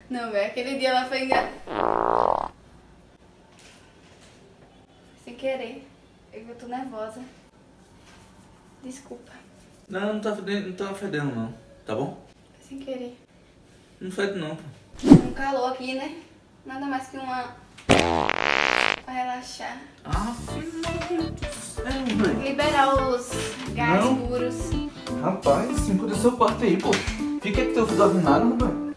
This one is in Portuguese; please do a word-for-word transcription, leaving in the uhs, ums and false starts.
Não, velho, aquele dia ela foi engan... Sem querer. Eu tô nervosa. Desculpa. Não, não tá fedendo, não tá fedendo não, tá bom? Sem querer. Não fede não, pô. Um calor aqui, né? Nada mais que uma... pra relaxar. Ah, filho do céu, velho. Liberar os gás Não. puros. Rapaz, cinco do seu quarto aí, pô. Fica que teu filho dorme nada, rapaz.